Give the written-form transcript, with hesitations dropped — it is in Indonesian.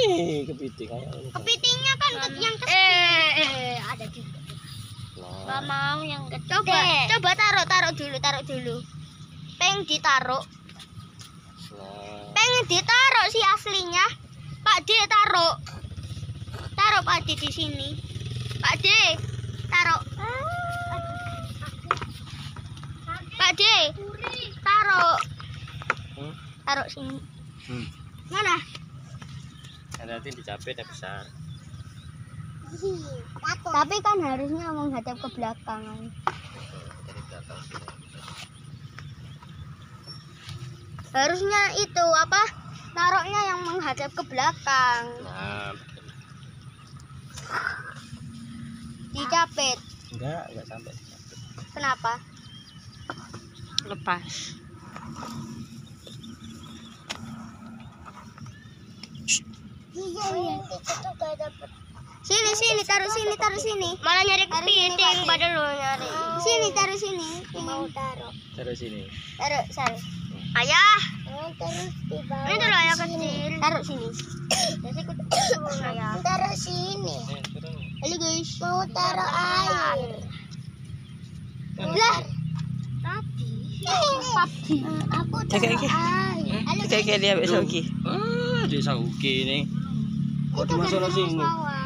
kepiting kayak Kepitingnya kan yang kecil. Ada juga. Gak mau yang kecil. Coba taruh dulu. Pengen ditaruh. Pengen ditaruh si aslinya. Pak D taruh. Taruh Pak D di sini. Pak D taruh. Pak D taruh. Taruh sini. Mana? Nanti dicapai tak besar. Tapi kan harusnya menghadap ke belakang. Harusnya itu apa? Taruhnya yang menghadap ke belakang. Nah, Dicapit. enggak sampai. Kenapa? Lepas. Iya. Sini taruh sini. Malah nyari kepiting padahal lo nyari. Sini taruh sini. Mau taruh. Taruh sini. Taruh. Ayah. Terus di bawah. Ini tuh ayah kecil. Taruh sini. Jadi aku ayah. Taruh sini. Halo guys. Mau taruh air. Lah. Tadi. Aku taruh air. Kayak dia besok lagi. Di sauki nih. Kok dimasuk sini?